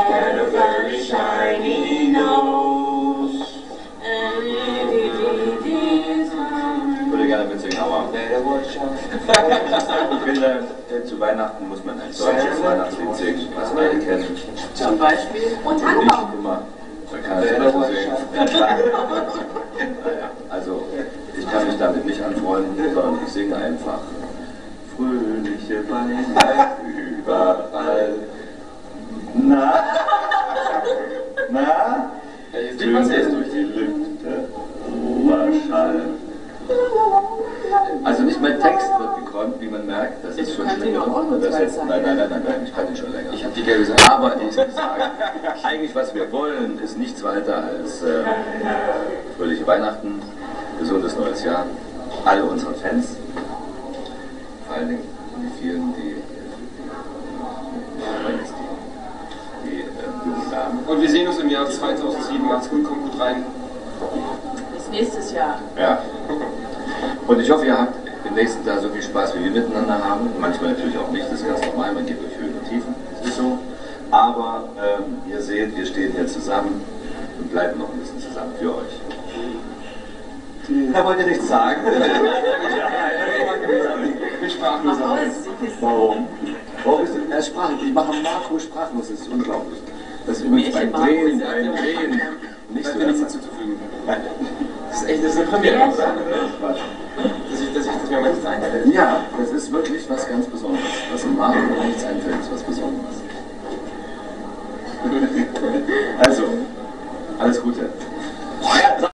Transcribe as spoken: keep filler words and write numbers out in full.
had a very shiny nose. And ich würde gerne mitsingen, aber ich finde, zu Weihnachten muss man ein solches Weihnachtslied singen, was alle kennen. zum Beispiel. Und Nicht Tannenbaum. immer. Man kann es immer so singen. Naja, also, ich kann mich damit nicht anfreunden, sondern ich singe einfach. Fröhliche Weihnachten überall. Na? Na? Tönt es durch die Lüfte, Oberschall. Also nicht mein Text wird gekonnt, wie man merkt, das ist schon länger. Das ist, nein, nein, nein, nein, nein, ich kann den schon länger. Ich habe die gelbe Sache. Aber ich sage, eigentlich was wir wollen, ist nichts weiter als äh, fröhliche Weihnachten, gesundes neues Jahr. Alle unsere Fans, vor allen Dingen die vielen, die, die, die äh, jungen Damen. Und wir sehen uns im Jahr zweitausendsieben. Macht's gut, kommt gut rein. Bis nächstes Jahr. Ja. Und ich hoffe, ihr habt im nächsten Jahr so viel Spaß, wie wir miteinander haben. Manchmal natürlich auch nicht, das ist ganz normal, man geht durch Höhen und Tiefen, das ist so. Aber ähm, ihr seht, wir stehen hier zusammen und bleiben noch ein bisschen zusammen für euch. Er wollte nichts sagen. Wir sprachen uns Aber aus. es ist Warum? Warum ist er sprachlos? Ich mache Marco sprachlos, das ist unglaublich. Das ist übrigens beim Märchen Drehen, Marco. beim Drehen nicht so Ich nichts ernst. hinzuzufügen. Das ist echt, das ist eine Premiere, oder? Dass ich, dass ich, dass mir mal nichts einfällt. Ja, das ist wirklich was ganz Besonderes. Was in Marco nichts einfällt, ist was Besonderes. Also, alles Gute.